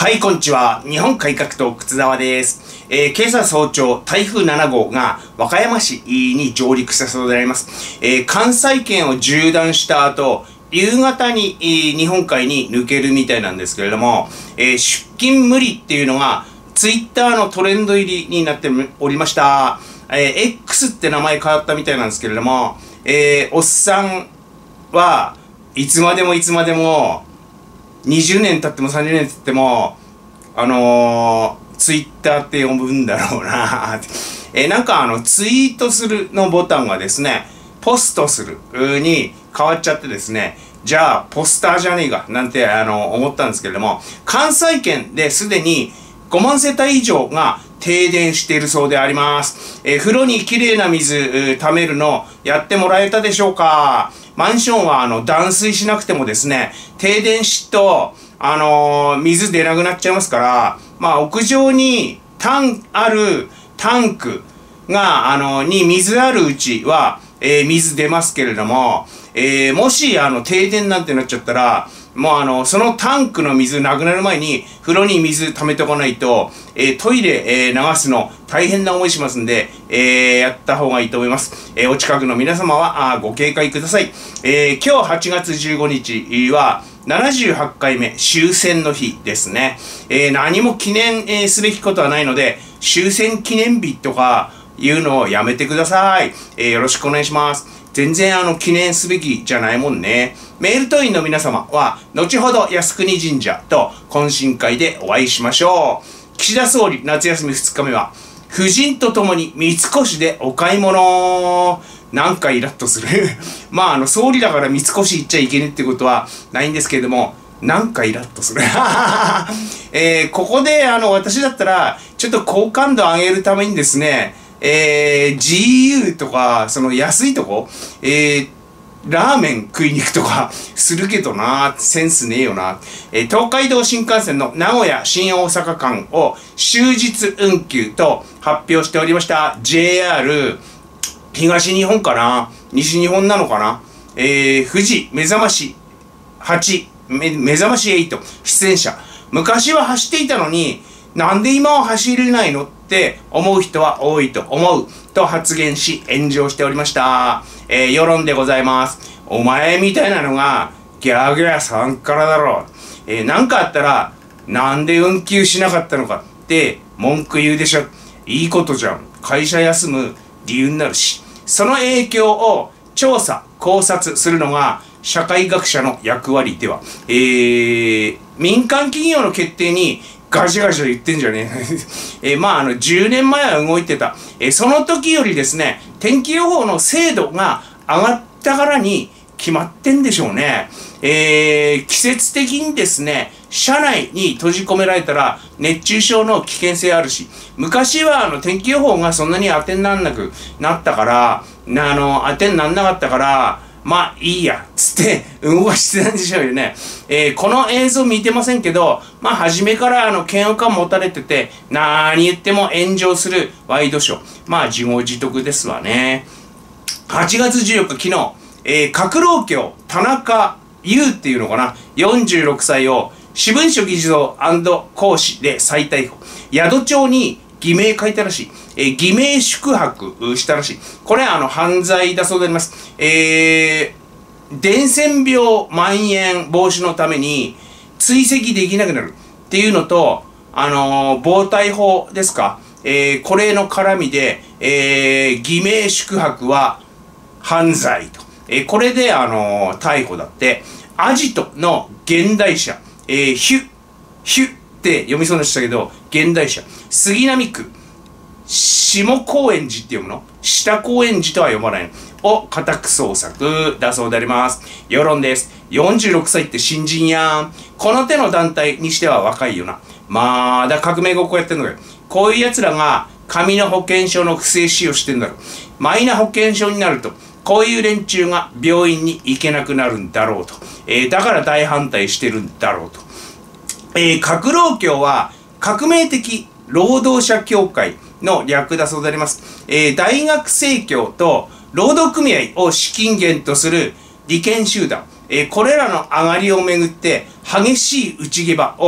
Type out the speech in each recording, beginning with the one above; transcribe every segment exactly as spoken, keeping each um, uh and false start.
はい、こんにちは。日本改革党、靴沢です。えー、今朝早朝、台風ななごうが和歌山市に上陸したそうであります。えー、関西圏を縦断した後、夕方に、えー、日本海に抜けるみたいなんですけれども、えー、出勤無理っていうのが、ツイッターのトレンド入りになっておりました。えー、X って名前変わったみたいなんですけれども、えー、おっさんはいつまでもいつまでも、にじゅうねん経ってもさんじゅうねん経っても、あのー、ツイッターって呼ぶんだろうなえー、なんかあの、ツイートするのボタンがですね、ポストするに変わっちゃってですね、じゃあ、ポスターじゃねえか、なんてあの、思ったんですけれども、関西圏ですでにごまんせたい以上が停電しているそうであります。えー、風呂にきれいな水溜めるのやってもらえたでしょうか？マンションはあの断水しなくてもですね、停電しと、あのー、水出なくなっちゃいますから、まあ屋上にタン、あるタンクが、あのー、に水あるうちは、えー、水出ますけれども、えー、もしあの停電なんてなっちゃったら、もうあの、そのタンクの水なくなる前に、風呂に水溜めておかないと、えー、トイレ、えー、流すの大変な思いしますんで、えー、やった方がいいと思います。えー、お近くの皆様は、あご警戒ください。えー、今日はちがつじゅうごにちは、ななじゅうはちかいめ終戦の日ですね。えー、何も記念、えー、すべきことはないので、終戦記念日とかいうのをやめてください。えー、よろしくお願いします。全然あの記念すべきじゃないもんね。メール党員の皆様は、後ほど靖国神社と懇親会でお会いしましょう。岸田総理夏休みふつかめは、夫人と共に三越でお買い物。なんかイラッとする。まああの総理だから三越行っちゃいけねえってことはないんですけれども、なんかイラッとする。えー、ここであの私だったら、ちょっと好感度上げるためにですね、えー、ジーユー とか、その安いとこ、えー、ラーメン食いに行くとかするけどな、センスねえよな。えー、東海道新幹線の名古屋新大阪間を終日運休と発表しておりました ジェイアール 東日本かな、西日本なのかな、えー、富士目覚ましはち、目覚ましはち出演者。昔は走っていたのに、なんで今は走れないのって思う人は多いと思うと発言し炎上しておりました。えー、世論でございます。お前みたいなのがギャーギャーさんからだろう。えー、なんかあったらなんで運休しなかったのかって文句言うでしょ。いいことじゃん。会社休む理由になるし。その影響を調査、考察するのが社会学者の役割では、えー、民間企業の決定にガシガシ言ってんじゃねえ。えー、まあ、あの、じゅうねんまえは動いてた。えー、その時よりですね、天気予報の精度が上がったからに決まってんでしょうね。えー、季節的にですね、車内に閉じ込められたら熱中症の危険性あるし、昔はあの、天気予報がそんなに当てにならなくなったから、あの、当てにならなかったから、まあいいや、つって動かしてたんでしょうよね。えー、この映像見てませんけど、まあ初めからあの嫌悪感持たれてて、なーに言っても炎上するワイドショー。まあ自業自得ですわね。はちがつじゅうよっか昨日、えー、革労協田中優っていうのかな、よんじゅうろくさいを私文書偽造&行使で再逮捕。宿帳に偽名書いたらしい。えー、偽名宿泊したらしい。これあの犯罪だそうであります。えー、伝染病蔓延防止のために追跡できなくなるっていうのと、あのー、暴対法ですか、えー、これの絡みで、えー、偽名宿泊は犯罪と。えー、これであのー、逮捕だって、アジトの現代社、えー、ヒュ、ヒュって読みそうでしたけど、現代社、杉並区、下高円寺って読むの？下高円寺とは読まないの。を家宅捜索だそうであります。世論です。よんじゅうろくさいって新人やん。この手の団体にしては若いよな。まだ革命ごっこやってんのかよ。こういう奴らが紙の保険証の不正使用してんだろ。マイナ保険証になると、こういう連中が病院に行けなくなるんだろうと。えー、だから大反対してるんだろうと。えー、革労協は革命的労働者協会の略だそうであります。えー、大学生協と労働組合を資金源とする利権集団、えー、これらの上がりをめぐって激しい内毛場を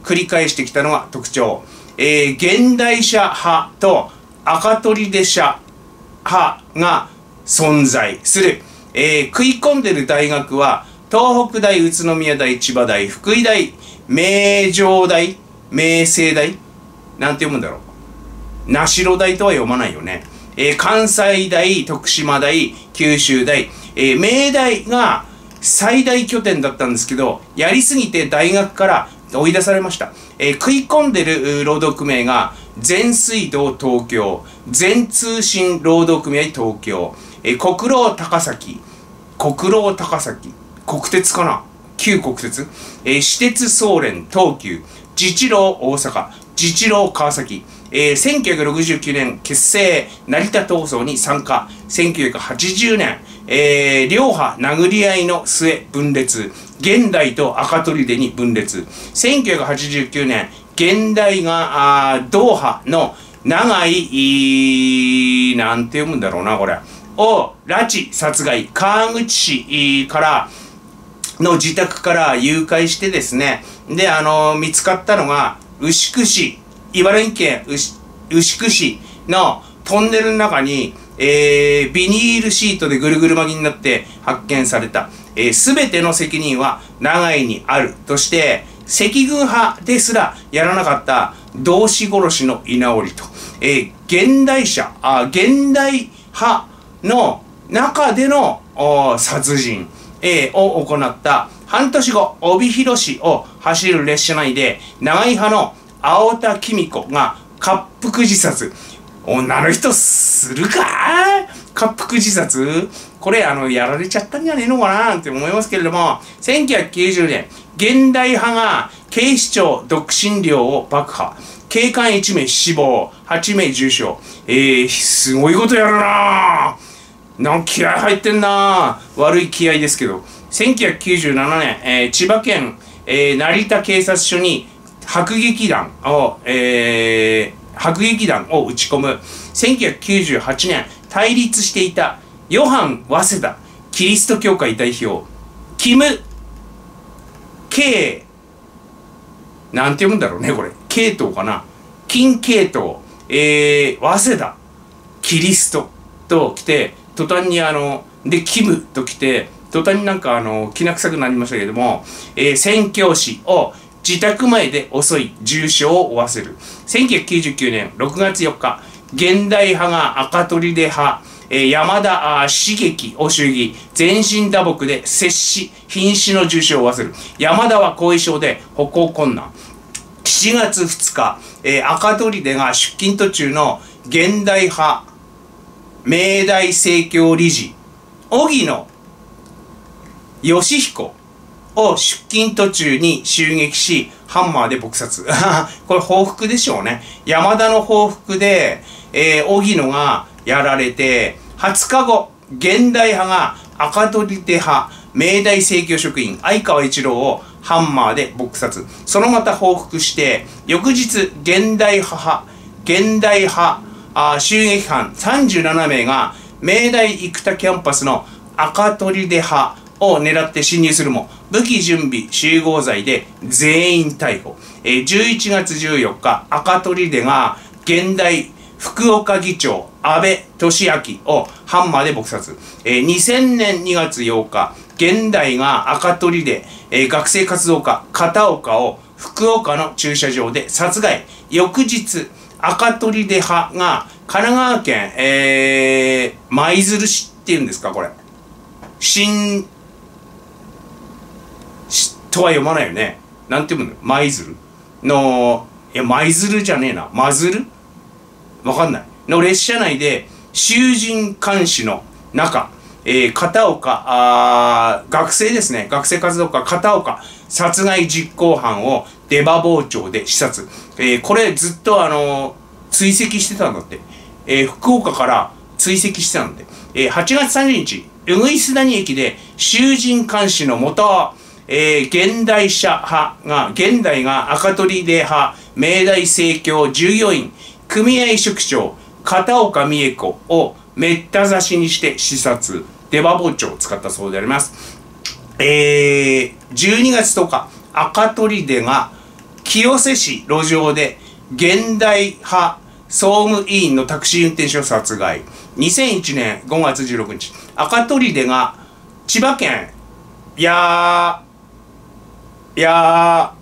繰り返してきたのが特徴。えー、現代社派と赤砦社派が存在する。えー、食い込んでる大学は、東北大、宇都宮大、千葉大、福井大、名城大、明星大、なんて読むんだろう。名城大とは読まないよね。えー、関西大、徳島大、九州大、えー、明大が最大拠点だったんですけど、やりすぎて大学から追い出されました。えー、食い込んでる労働組合が、全水道東京、全通信労働組合東京、えー、国労高崎、国労高崎、国鉄かな旧国鉄、えー、私鉄総連東急、自治労大阪、自治労川崎、えー、せんきゅうひゃくろくじゅうきゅうねん結成成田闘争に参加、せんきゅうひゃくはちじゅうねん、えー、両派殴り合いの末分裂、現代と赤砦に分裂、せんきゅうひゃくはちじゅうきゅうねん、現代があ同派の長い、なんて読むんだろうな、これ、を拉致殺害、川口市からの自宅から誘拐してですね、で、あのー、見つかったのが、牛久市、茨城県牛牛久市のトンネルの中に、えー、ビニールシートでぐるぐる巻きになって発見された。すべ、えー、ての責任は長井にあるとして、赤軍派ですらやらなかった同志殺しの居直りと、えー、現代者、あ、現代派の中での殺人、えー、を行った。半年後、帯広市を走る列車内で、長井派の青田紀美子が滑腹自殺。女の人するか滑腹自殺これ、あの、やられちゃったんじゃねえのかなって思いますけれども、せんきゅうひゃくきゅうじゅうねん、現代派が警視庁独身寮を爆破。警官いちめい死亡、はちめい重傷。えー、すごいことやるなぁ。なんか気合入ってんなぁ。悪い気合ですけど。せんきゅうひゃくきゅうじゅうななねん、えー、千葉県、えー、成田警察署に迫撃弾を、えー、迫撃弾を撃ち込む。せんきゅうひゃくきゅうじゅうはちねん、対立していたヨハン・早稲田キリスト教会代表、キム・ケイ、なんて読むんだろうね、これ。系統かな。金系統、えー、早稲田、キリストと来て、途端にあの、で、キムと来て、途端になんかあの、きな臭くなりましたけれども、えー、宣教師を自宅前で襲い、重傷を負わせる。せんきゅうひゃくきゅうじゅうきゅうねんろくがつよっか、現代派が赤砦派、えー、山田茂樹を襲撃、全身打撲で接し、瀕死の重傷を負わせる。山田は後遺症で歩行困難。しちがつふつか、えー、赤砦が出勤途中の現代派、明大正教理事、荻野義彦を出勤途中に襲撃し、ハンマーで撲殺。これ報復でしょうね。山田の報復で、えー、荻野がやられて、はつかご、現代派が赤砦派、明大正教職員、相川一郎をハンマーで撲殺。そのまた報復して、翌日、現代派、現代派、あ襲撃犯さんじゅうななめいが、明大生田キャンパスの赤砦派を狙って侵入するも、武器準備集合罪で全員逮捕。えー、じゅういちがつじゅうよっか、赤砦が現代福岡議長、安倍俊明をハンマーで撲殺。えー、にせんねんにがつようか、現代が赤砦、えー、学生活動家、片岡を福岡の駐車場で殺害。翌日、赤砦派が神奈川県、えー、舞鶴市っていうんですか、これ。新、とは読まないよね。なんて読むの？舞鶴の、いや、舞鶴じゃねえな。舞鶴わかんない。の列車内で、囚人監視の中、えー、片岡、あ学生ですね。学生活動家、片岡、殺害実行犯を出刃包丁で刺殺。えー、これずっとあのー、追跡してたんだって。えー、福岡から追跡してたんで。えー、はちがつさんじゅうにち、うぐいす谷駅で囚人監視のもと、えー、現代者派が、現代が赤砦派、明大正教従業員、組合職長、片岡美恵子をめった刺しにして刺殺。出刃包丁を使ったそうであります。えー、じゅうにがつとおか、赤砦が清瀬市路上で現代派総務委員のタクシー運転手を殺害。にせんいちねんごがつじゅうろくにち、赤砦が千葉県やや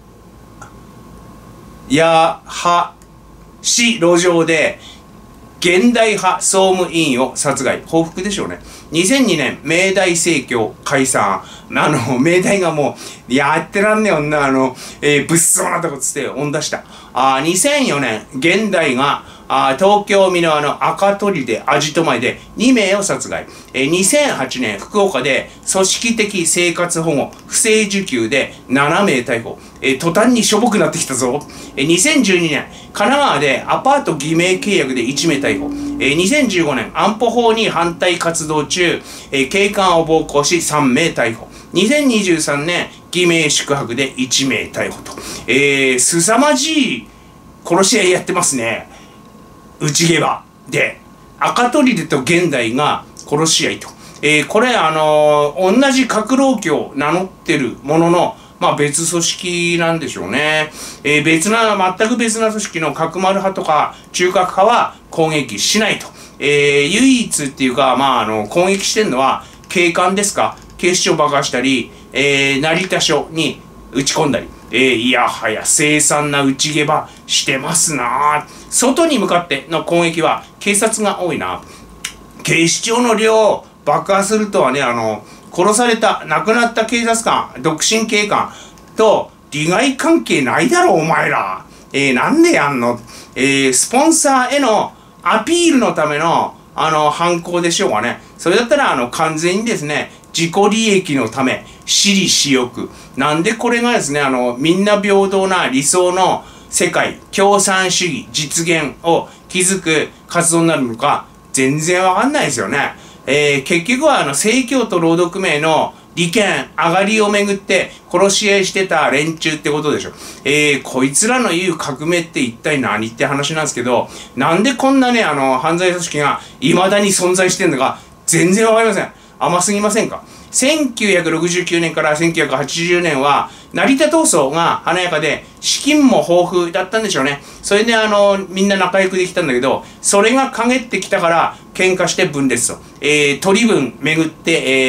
やは市路上で現代派総務委員を殺害。報復でしょうね。にせんにねん、明大生協解散。あの、明大がもう、やってらんねえ女、あの、えー、物騒なとこつって恩出した。あにせんよねん、現代が、あ東京箕輪の赤砦アジト前でにめいを殺害。えー、にせんはちねん、福岡で組織的生活保護不正受給でななめい逮捕。えー、途端にしょぼくなってきたぞ。えー、にせんじゅうにねん、神奈川でアパート偽名契約でいちめい逮捕。えー、にせんじゅうごねん、安保法に反対活動中、えー、警官を暴行しさんめい逮捕。にせんにじゅうさんねん、偽名宿泊でいちめい逮捕と。えー、凄まじい殺し合いやってますね。内毛場で、赤砦と現代が殺し合いと。えー、これ、あのー、同じ革労協を名乗ってるものの、まあ別組織なんでしょうね。えー、別な、全く別な組織の角丸派とか中核派は攻撃しないと。えー、唯一っていうか、まああの、攻撃してるのは警官ですか。警視庁爆破したり、えー、成田署に撃ち込んだり。えー、いやはや凄惨な内毛場してますな。外に向かっての攻撃は警察が多いな。警視庁の寮を爆破するとはね、あの、殺された、亡くなった警察官、独身警官と利害関係ないだろ、お前ら。えー、なんでやんの？えー、スポンサーへのアピールのための、あの、犯行でしょうかね。それだったら、あの、完全にですね、自己利益のため、私利私欲。なんでこれがですね、あの、みんな平等な理想の世界、共産主義実現を築く活動になるのか、全然わかんないですよね。えー、結局は、あの、正教と労働組合の利権、上がりをめぐって殺し合いしてた連中ってことでしょ。えー、こいつらの言う革命って一体何って話なんですけど、なんでこんなね、あの、犯罪組織が未だに存在してんのか、全然わかりません。甘すぎませんか？せんきゅうひゃくろくじゅうきゅうねんからせんきゅうひゃくはちじゅうねんは、成田闘争が華やかで、資金も豊富だったんでしょうね。それであの、みんな仲良くできたんだけど、それが陰ってきたから、喧嘩して分裂と。えー、取り分巡って、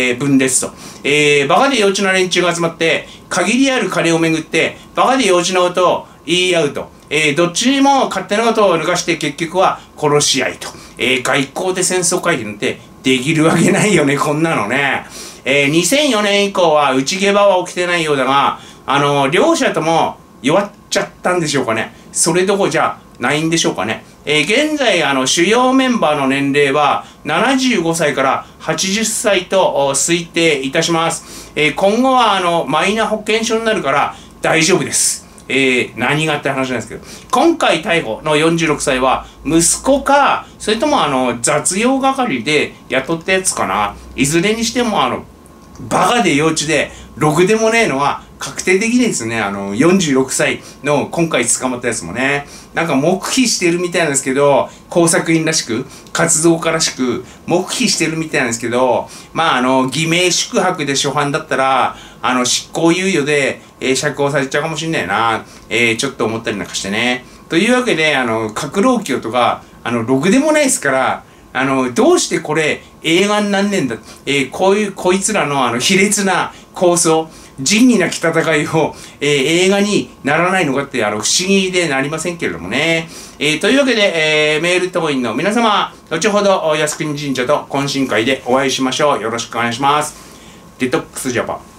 えー、分裂と。えー、バカで幼稚な連中が集まって、限りある金を巡って、バカで幼稚なことを言い合うと。えー、どっちにも勝手なことを抜かして結局は殺し合いと。えー、外交で戦争回避なんてできるわけないよね、こんなのね。えー、にせんよねん以降は内毛場は起きてないようだが、あのー、両者とも弱っちゃったんでしょうかね。それどころじゃないんでしょうかね。えー、現在、あの、主要メンバーの年齢はななじゅうごさいからはちじゅっさいと推定いたします。えー、今後は、あの、マイナ保険証になるから大丈夫です。えー、何がって話なんですけど、今回逮捕のよんじゅうろくさいは息子か、それともあの、雑用係で雇ったやつかな。いずれにしてもあの、バカで幼稚で、ろくでもねえのは確定的ですね。あの、よんじゅうろくさいの今回捕まったやつもね。なんか黙秘してるみたいなんですけど、工作員らしく、活動家らしく、黙秘してるみたいなんですけど、まああの、偽名宿泊で初犯だったら、あの、執行猶予で、えー、釈放されちゃうかもしんないな。えー、ちょっと思ったりなんかしてね。というわけで、あの、革労協とか、あの、ろくでもないですから、あの、どうしてこれ映画になんねんだ。えー、こういう、こいつらのあの、卑劣な構想、仁義なき戦いを、えー、映画にならないのかって、あの、不思議でなりませんけれどもね。えー、というわけで、えー、メール党員の皆様、後ほど、靖国神社と懇親会でお会いしましょう。よろしくお願いします。デトックスジャパン。